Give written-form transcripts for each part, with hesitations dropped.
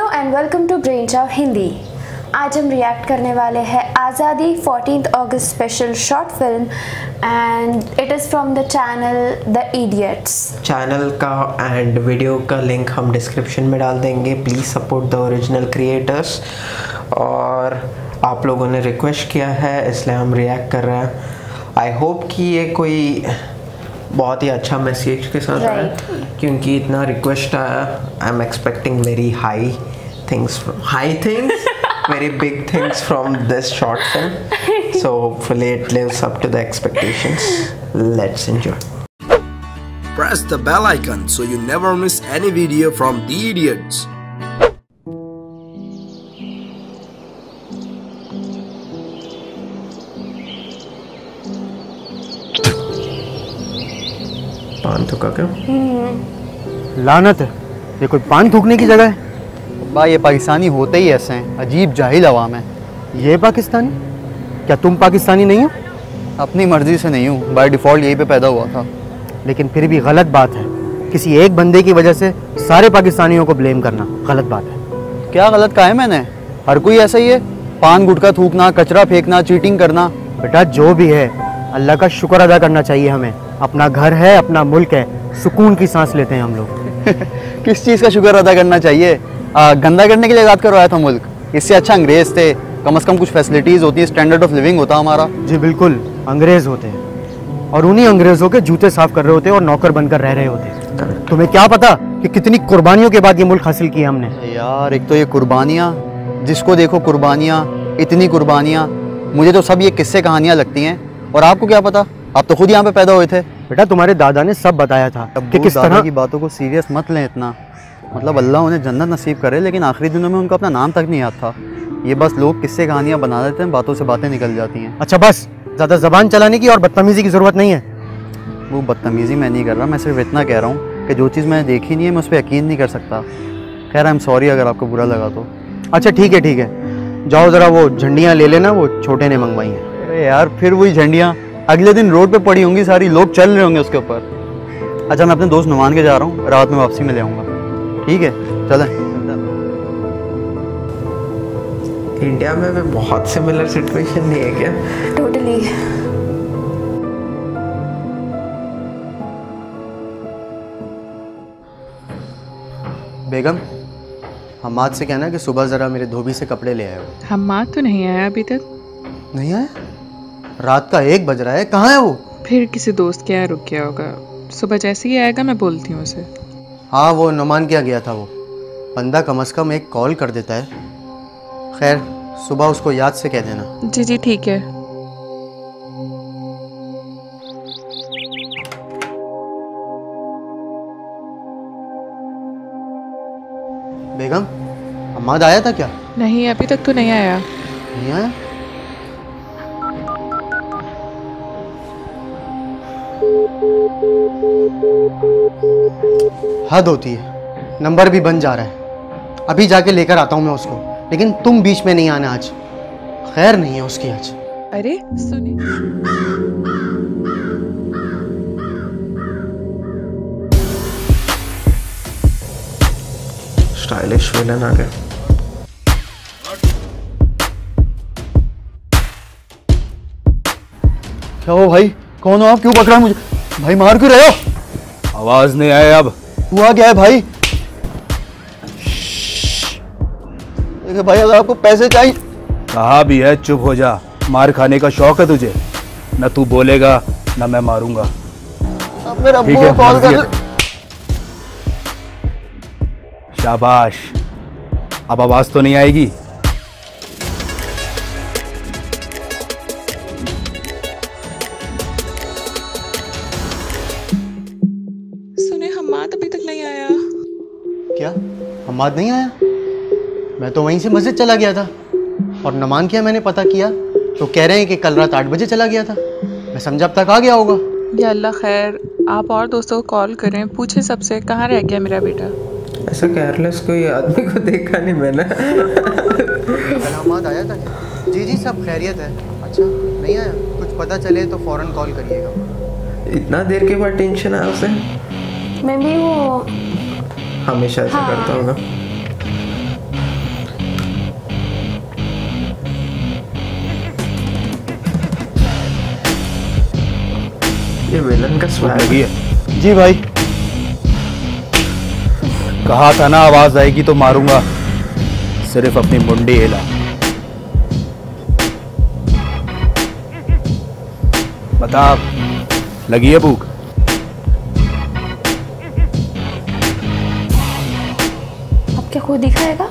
Hello and welcome to ब्रेनchow हिंदी। आज हम रिएक्ट करने वाले हैं आज़ादी 14th अगस्त special short film and it is from the channel The Idiots. Channel का एंड वीडियो का लिंक हम डिस्क्रिप्शन में डाल देंगे। Please support the original creators. और आप लोगों ने रिक्वेस्ट किया है इसलिए हम रिएक्ट कर रहे हैं। आई होप कि ये कोई बहुत ही अच्छा मैसेज के साथ है, क्योंकि इतना रिक्वेस्ट आया। I am expecting very high things very big things from this short film, so hopefully it lives up to the expectations. Let's enjoy. Press the bell icon so you never miss any video from the Idiotz. पान थूका क्या? लानत है, ये कोई पान थूकने की जगह है? भाई ये पाकिस्तानी होते ही ऐसे हैं, अजीब जाहिल अवाम है। ये पाकिस्तानी? क्या तुम पाकिस्तानी नहीं हो? अपनी मर्जी से नहीं हूँ, बाय डिफ़ॉल्ट यहीं पे पैदा हुआ था। लेकिन फिर भी गलत बात है, किसी एक बंदे की वजह से सारे पाकिस्तानियों को ब्लेम करना गलत बात है। क्या गलत कहा है मैंने? हर कोई ऐसा ही है, पान गुटखा थूकना, कचरा फेंकना, चीटिंग करना। बेटा जो भी है अल्लाह का शुक्र अदा करना चाहिए हमें। अपना घर है, अपना मुल्क है, सुकून की सांस लेते हैं हम लोग। किस चीज़ का शुक्र अदा करना चाहिए? गंदा करने के लिए आज़ाद करवाया था मुल्क, इससे अच्छा अंग्रेज़ थे। कम से कम कुछ फैसिलिटीज़ होती, स्टैंडर्ड ऑफ लिविंग होता हमारा। जी बिल्कुल, अंग्रेज़ होते हैं और उन्हीं अंग्रेज़ों के जूते साफ कर रहे होते और नौकर बनकर रह रहे होते। तुम्हें क्या पता कि कितनी कुर्बानियों के बाद ये मुल्क हासिल किया हमने। यार एक तो ये कुर्बानियाँ, जिसको देखो कुर्बानियाँ, इतनी कुर्बानियाँ। मुझे तो सब ये किस्से कहानियाँ लगती हैं। और आपको क्या पता, आप तो खुद यहाँ पे पैदा हुए थे। बेटा तुम्हारे दादा ने सब बताया था कि किस तरह की बातों को सीरियस मत लें इतना। मतलब अल्लाह उन्हें जन्नत नसीब करे, लेकिन आखिरी दिनों में उनका अपना नाम तक नहीं याद था। ये बस लोग किस्से कहानियाँ बना देते हैं, बातों से बातें निकल जाती हैं। अच्छा बस, ज़्यादा ज़बान चलाने की और बदतमीज़ी की ज़रूरत नहीं है। वो बदतमीज़ी मैं नहीं कर रहा, मैं सिर्फ इतना कह रहा हूँ कि जो चीज़ मैंने देखी नहीं है मैं उस पर यकीन नहीं कर सकता। खैर आई एम सॉरी अगर आपको बुरा लगा तो। अच्छा ठीक है, जाओ ज़रा वो झंडियाँ ले लेना, वो छोटे ने मंगवाई हैं। अरे यार फिर वही झंडियाँ अगले दिन रोड पे पड़ी होंगी सारी, लोग चल रहे होंगे उसके ऊपर। अच्छा मैं अपने दोस्त नुमान के जा रहा हूँ, रात में वापसी में ले आऊँगा। ठीक है चलें। इंडिया में भी बहुत सिमिलर सिचुएशन नहीं है क्या? टोटली। बेगम, हम्माद से कहना कि सुबह ज़रा मेरे धोबी से कपड़े ले आए। हम्माद तो नहीं आया अभी तक। नहीं आया? रात का 1 बज रहा है, कहाँ है वो? फिर किसी दोस्त के यहाँ रुक गया होगा, सुबह जैसे ही आएगा मैं बोलती हूँ उसे। हाँ वो नुमान क्या गया था, वो बंदा कम से कम एक कॉल कर देता है। खैर सुबह उसको याद से कह देना। जी ठीक है। बेगम, हम्माद आया था क्या? नहीं अभी तक तो नहीं आया। नहीं आया? हद होती है, नंबर भी बन जा रहा है। अभी जाके लेकर आता हूँ मैं उसको, लेकिन तुम बीच में नहीं आना आज। खैर नहीं है उसकी आज। अरे सुनिए, स्टाइलिश विलन आ गया। क्या हो भाई, कौन हो आप? क्यों पकड़ा मुझे? भाई मार क्यों रहे हो? आवाज नहीं आया अब। हुआ क्या है भाई? देखिए भाई अगर आपको पैसे चाहिए। कहा भी है चुप हो जा, मार खाने का शौक है तुझे? न तू बोलेगा न मैं मारूंगा। अब मेरा अब्बू को कॉल कर। शाबाश, अब आवाज तो नहीं आएगी। सुने हम्माद अभी तक नहीं आया। क्या हम्माद नहीं आया? मैं तो वहीं से मस्जिद चला गया था और नुमान किया मैंने पता किया तो कह रहे हैं कि कल रात 8 बजे चला गया था। मैं समझा अब तक आ गया होगा। या अल्लाह खैर, आप और दोस्तों को कॉल करें, पूछे सबसे कहाँ रह गया मेरा बेटा। ऐसा केयरलेस कोई आदमी को देखा नहीं मैंने। कल हम्माद आया था क्या? जी सब खैरियत है। अच्छा नहीं आया? कुछ पता चले तो फ़ौरन कॉल करिएगा। इतना देर के बाद टेंशन आया उसे? मैं भी वो हमेशा ऐसा करता होगा। विलन का स्वैग लगी है। जी भाई। कहा था ना आवाज आएगी तो मारूंगा, सिर्फ अपनी मुंडी हिला। बता, लगी है भूख? अब क्या खुद दिखाएगा?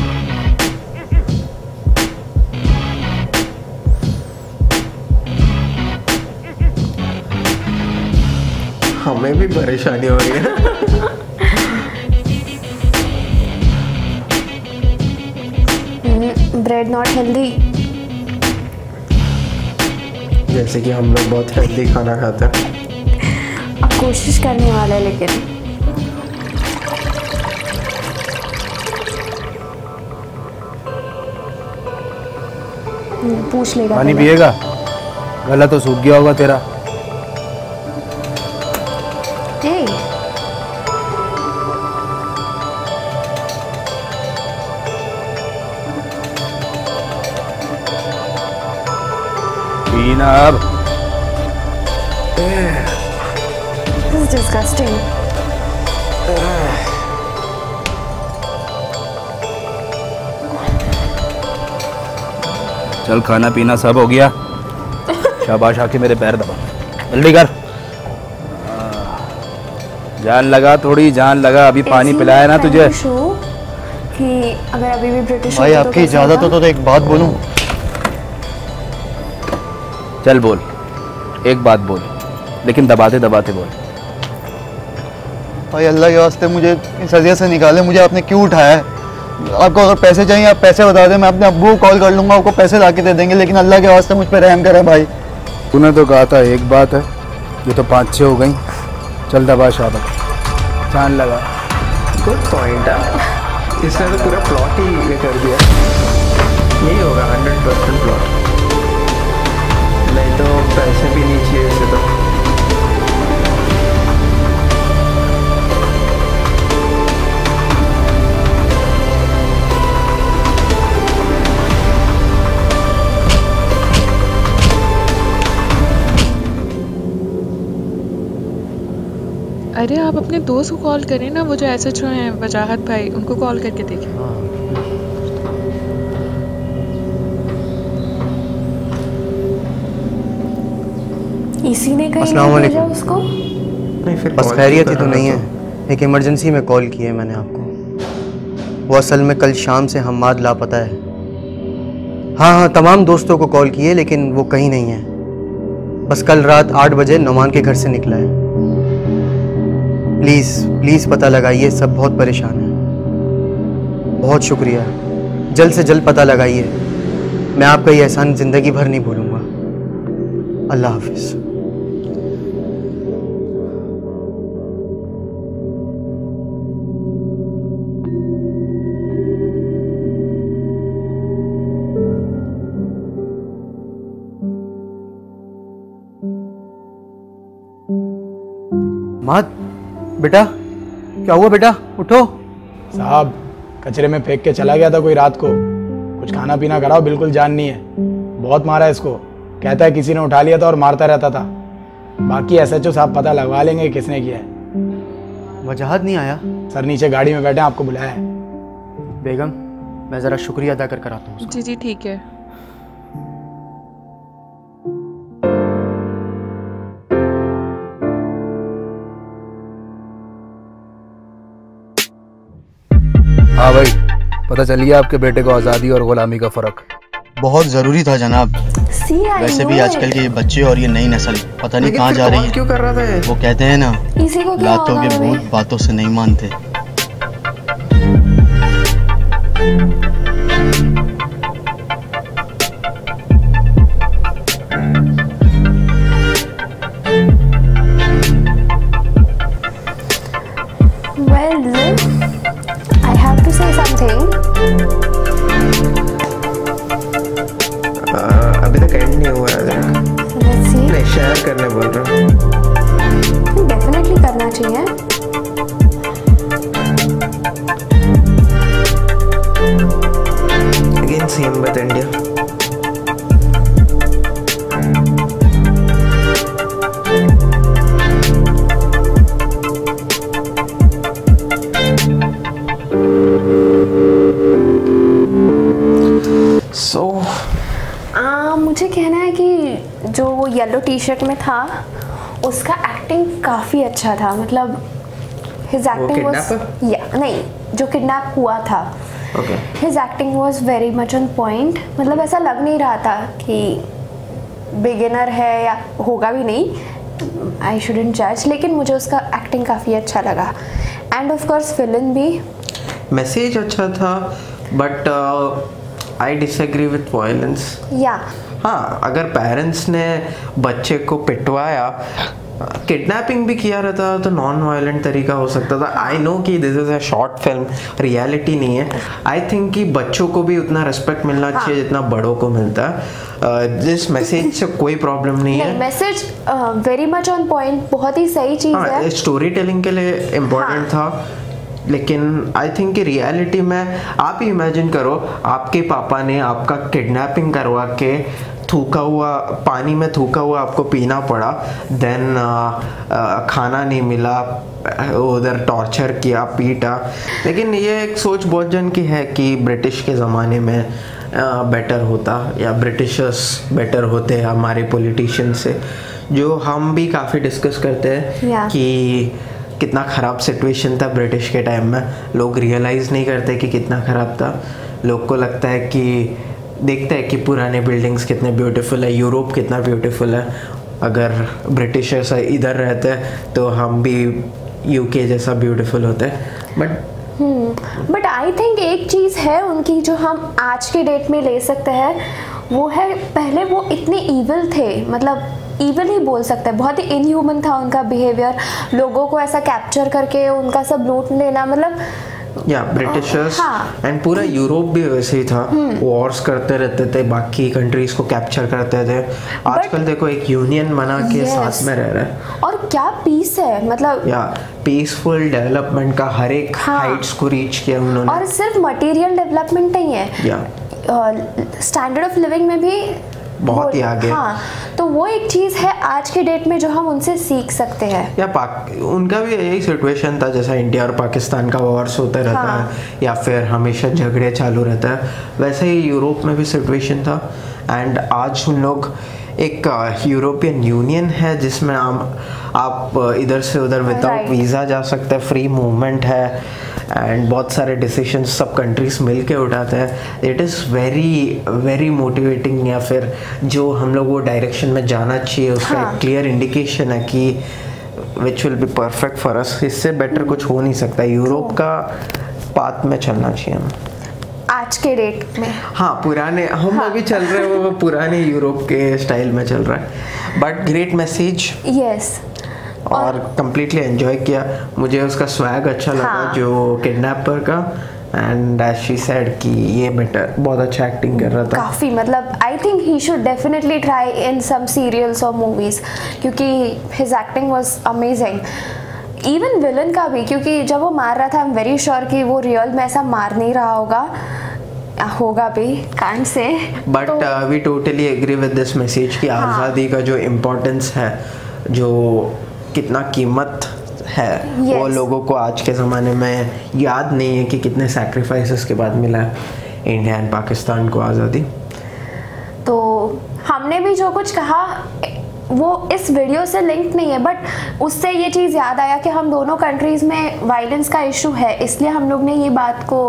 हमें भी परेशानी हो रही है। Bread not healthy. जैसे कि हम लोग बहुत हेल्दी खाना खाते हैं। अब कोशिश करने वाला है लेकिन पूछ लेगा। पानी पिएगा? गला तो सूख गया होगा तेरा। पीना अब। This is disgusting. चल, खाना पीना सब हो गया। शाबाश, आके मेरे पैर दबा, जल्दी कर। जान लगा, थोड़ी जान लगा। अभी पानी पिलाया ना तुझे कि अगर अभी भी ब्रिटिश भाई आपकी इजाजत हो तो एक बात बोलूं? चल बोल, एक बात बोल, लेकिन दबाते दबाते बोल। भाई अल्लाह के वास्ते मुझे इस अजियत से निकाले। मुझे आपने क्यों उठाया है? आपको अगर पैसे चाहिए आप पैसे बता दें, मैं अपने अब्बू को कॉल कर लूँगा, आपको पैसे ला के दे देंगे, लेकिन अल्लाह के वास्ते मुझ पर रहम करें भाई। तूने तो कहा था एक बात है, ये तो 5-6 हो गई। चल दबा शाबाश, जान लगा। गुड पॉइंट है। इसने तो पूरा प्लॉट ही ये कर दिया। यही होगा 100% प्लॉट। नहीं तो पैसे भी नहीं चाहिए इसे तो। अरे आप अपने दोस्त को कॉल करें ना, वो जो एसएचओ हैं वजाहत भाई, उनको कॉल करके देखें। इसी ने कहीं अस्सलाम नहीं वालेकुम। भेजा उसको? नहीं फिर बस call खैरियत क्यों ही तो कर नहीं रहा है। एक इमरजेंसी में कॉल की है मैंने आपको। वो असल में कल शाम से हम्माद लापता है। हाँ, तमाम दोस्तों को कॉल किए लेकिन वो कहीं नहीं है। बस कल रात 8 बजे नुमान के घर से निकला है। प्लीज़ पता लगाइए, सब बहुत परेशान हैं। बहुत शुक्रिया, जल्द से जल्द पता लगाइए। मैं आपका ये एहसान ज़िंदगी भर नहीं भूलूंगा। अल्लाह हाफिज़। मात, बेटा क्या हुआ? बेटा उठो। साहब, कचरे में फेंक के चला गया था कोई रात को। कुछ खाना पीना कराओ, बिल्कुल जान नहीं है। बहुत मारा है इसको, कहता है किसी ने उठा लिया था और मारता रहता था। बाकी एसएचओ साहब पता लगवा लेंगे किसने किया है। वजाहत नहीं आया? सर नीचे गाड़ी में बैठे, आपको बुलाया है। बेगम, मैं ज़रा शुक्रिया अदा कर आता हूँ। जी ठीक है। हाँ भाई, पता चल गया आपके बेटे को आज़ादी और गुलामी का फ़र्क। बहुत ज़रूरी था जनाब। See, I वैसे भी know आजकल it. के ये बच्चे और ये नई नस्ल पता नहीं लेकिन कहाँ फिर जा रही call है। क्यों कर रहा था ये? वो कहते हैं ना, इसी को क्या लातों होगा के हमें? भूत बातों से नहीं मानते। Well, I have to say something. अभी तक एंड नहीं हुआ है। Let's see. नहीं, शेयर करने बोल रहा हूँ। Definitely करना चाहिए। Again same with India. जो वो येलो टी शर्ट में था उसका एक्टिंग काफ़ी अच्छा था, मतलब हिज एक्टिंग वाज नहीं, जो किडनैप हुआ था his acting was very much on point. मतलब ऐसा लग नहीं रहा था कि बिगिनर है या होगा भी नहीं, आई शुडंट जज, लेकिन मुझे उसका एक्टिंग काफ़ी अच्छा लगा। एंड ऑफ कोर्स विलन भी, मैसेज अच्छा था, but I disagree with violence. या हाँ, अगर पेरेंट्स ने बच्चे को पिटवाया, किडनैपिंग भी किया रहता तो नॉन वायलेंट तरीका हो सकता था। आई नो कि this is a short film, reality नहीं है। आई थिंक कि बच्चों को भी उतना रिस्पेक्ट मिलना चाहिए जितना बड़ों को मिलता है। जिस मैसेज से कोई प्रॉब्लम नहीं है, message very much on point, बहुत ही सही चीज़ है, स्टोरी टेलिंग के लिए इम्पोर्टेंट था। लेकिन आई थिंक कि रियलिटी में आप ही इमेजिन करो, आपके पापा ने आपका किडनैपिंग करवा के थूका हुआ पानी में थूका हुआ आपको पीना पड़ा, देन खाना नहीं मिला, उधर टॉर्चर किया, पीटा। लेकिन ये एक सोच बहुत जन की है कि ब्रिटिश के ज़माने में बेटर होता, या ब्रिटिशर्स बेटर होते हमारे पॉलिटिशियन से, जो हम भी काफ़ी डिस्कस करते हैं कि कितना ख़राब सिचुएशन था ब्रिटिश के टाइम में। लोग रियलाइज़ नहीं करते कि कितना ख़राब था। लोग को लगता है कि देखते हैं कि पुराने बिल्डिंग्स कितने ब्यूटीफुल है, यूरोप कितना ब्यूटीफुल है। अगर ब्रिटिशर्स इधर रहते तो हम भी यूके जैसा ब्यूटीफुल होते। बट आई थिंक एक चीज़ है उनकी जो हम आज के डेट में ले सकते हैं, वो है पहले वो इतने ईविल थे, मतलब ईविल ही बोल सकते हैं, बहुत ही इनह्यूमन था उनका बिहेवियर, लोगों को ऐसा कैप्चर करके उनका सब लूट लेना, मतलब या ब्रिटिशर्स एंड पूरा यूरोप भी वैसे ही था। वॉर्स करते रहते थे, बाकी कंट्रीज को कैप्चर करते थे। आजकल देखो एक यूनियन बना के साथ में रह रहा है, और क्या पीस है, मतलब या पीसफुल डेवलपमेंट का हर एक हाइट्स को रीच किया उन्होंने। और सिर्फ मटेरियल डेवलपमेंट नहीं है, स्टैंडर्ड ऑफ लिविंग में भी बहुत ही आगे। हाँ, तो वो एक चीज़ है आज के डेट में जो हम उनसे सीख सकते हैं। या उनका भी यही सिचुएशन था, जैसा इंडिया और पाकिस्तान का वॉर्स होता रहता है, या फिर हमेशा झगड़े चालू रहता है, वैसे ही यूरोप में भी सिचुएशन था। एंड आज उन लोग एक यूरोपियन यूनियन है जिसमें आप इधर से उधर विदाउट वीज़ा जा सकते हैं, फ्री मूवमेंट है, एंड बहुत सारे डिसीजंस सब कंट्रीज मिल के उठाते हैं। It is very very motivating, या फिर जो हम लोग वो डायरेक्शन में जाना चाहिए उसका एक क्लियर इंडिकेशन है कि which will be perfect for us. इससे बेटर कुछ हो नहीं सकता, यूरोप का पाथ में चलना चाहिए हम आज के डेट में। हाँ, पुराने हम अभी चल रहे हैं वो पुराने यूरोप के स्टाइल में चल रहा है, बट ग्रेट मैसेज। यस, और कम्प्लीटली एंजॉय किया। मुझे उसका स्वैग अच्छा लगा जो किडनैपर का, एंड एज शी सेड कि ये बेटर बहुत अच्छा एक्टिंग कर रहा था काफ़ी, मतलब I think he should definitely try in some serials और मूवीज़, क्योंकि his acting was amazing. Even villain का भी, क्योंकि जब वो मार रहा था आई एम वेरी श्योर कि वो रियल में ऐसा मार नहीं रहा होगा भी, can't say, but we totally agree with this message कि आज़ादी का जो इम्पोर्टेंस है, जो कितना कीमत है, वो लोगों को आज के ज़माने में याद नहीं है कि कितने सैक्रिफाइसेस के बाद मिला है इंडिया एंड पाकिस्तान को आज़ादी। तो हमने भी जो कुछ कहा वो इस वीडियो से लिंक नहीं है, बट उससे ये चीज़ याद आया कि हम दोनों कंट्रीज़ में वायलेंस का इशू है, इसलिए हम लोग ने ये बात को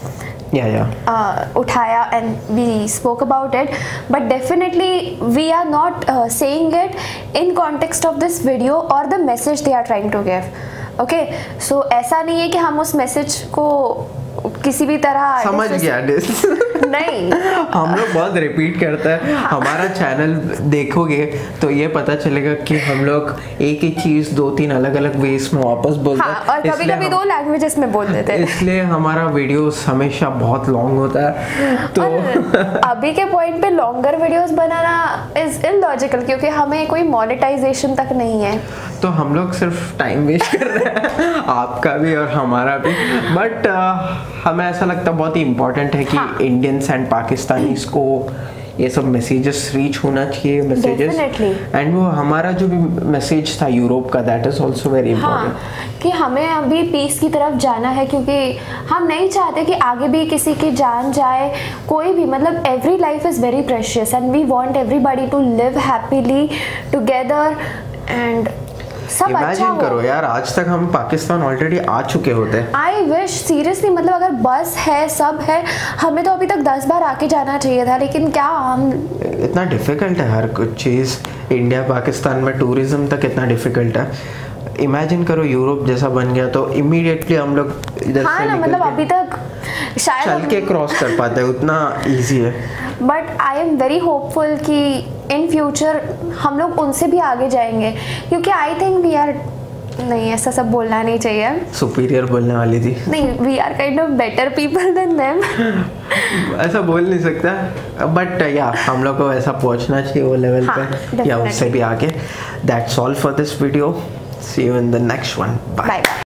उठाया and we spoke about it. But definitely we are not saying it in context of this video और the message they are trying to give. Okay, so ऐसा नहीं है कि हम उस मैसेज को किसी भी तरह समझ गया नहीं, हम लोग बहुत रिपीट करता है। हमारा चैनल देखोगे तो ये पता चलेगा कि हम लोग एक ही चीज 2-3 अलग अलग वेज में वापस बोलते हैं, और कभी-कभी 2 लैंग्वेजेस में बोल देते हैं, इसलिए हमारा वीडियोस हमेशा बहुत लॉन्ग होता है। तो अभी के पॉइंट पे लॉन्गर वीडियोस बनाना इज इलॉजिकल, क्योंकि हमें कोई मोनेटाइजेशन तक नहीं है, तो हम लोग सिर्फ टाइम वेस्ट कर रहे हैं, आपका भी और हमारा भी। बट हमें ऐसा लगता है बहुत ही इम्पोर्टेंट है कि इंडियंस एंड पाकिस्तानीज को ये सब मैसेजेस रीच होना चाहिए, मैसेजेस। एंड वो हमारा जो भी मैसेज था यूरोप का, that is also very important कि हमें अभी पीस की तरफ जाना है, क्योंकि हम नहीं चाहते कि आगे भी किसी की जान जाए, कोई भी, मतलब every life is very precious and we want everybody to live happily together and सब अच्छा हो। करो यार, आज तक हम पाकिस्तान ऑलरेडी आ चुके होते। आई विश सीरियसली, मतलब अगर बस है सब है, हमें तो अभी तक 10 बार आके जाना चाहिए था, लेकिन क्या हम, इतना डिफिकल्ट है हर कुछ चीज़। इंडिया पाकिस्तान में टूरिज्म तक इतना डिफिकल्ट है। इमेजिन करो यूरोप जैसा बन गया तो इमीडिएटली हम लोग इधर से ना, मतलब अभी तक शायद चल के क्रॉस कर पाते हैं, उतना इजी है। But I am very hopeful कि इन फ्यूचर हम लोग उनसे भी आगे जाएंगे, क्योंकि आई थिंक वी आर, नहीं ऐसा सब बोलना नहीं चाहिए, सुपीरियर बोलने वाली थी। नहीं, we are kind of better people than them. ऐसा बोल नहीं सकता, बट या हम लोग को ऐसा पहुंचना चाहिए वो लेवल पे, या उससे भी आगे। That's all for this video, see you in the next one, bye.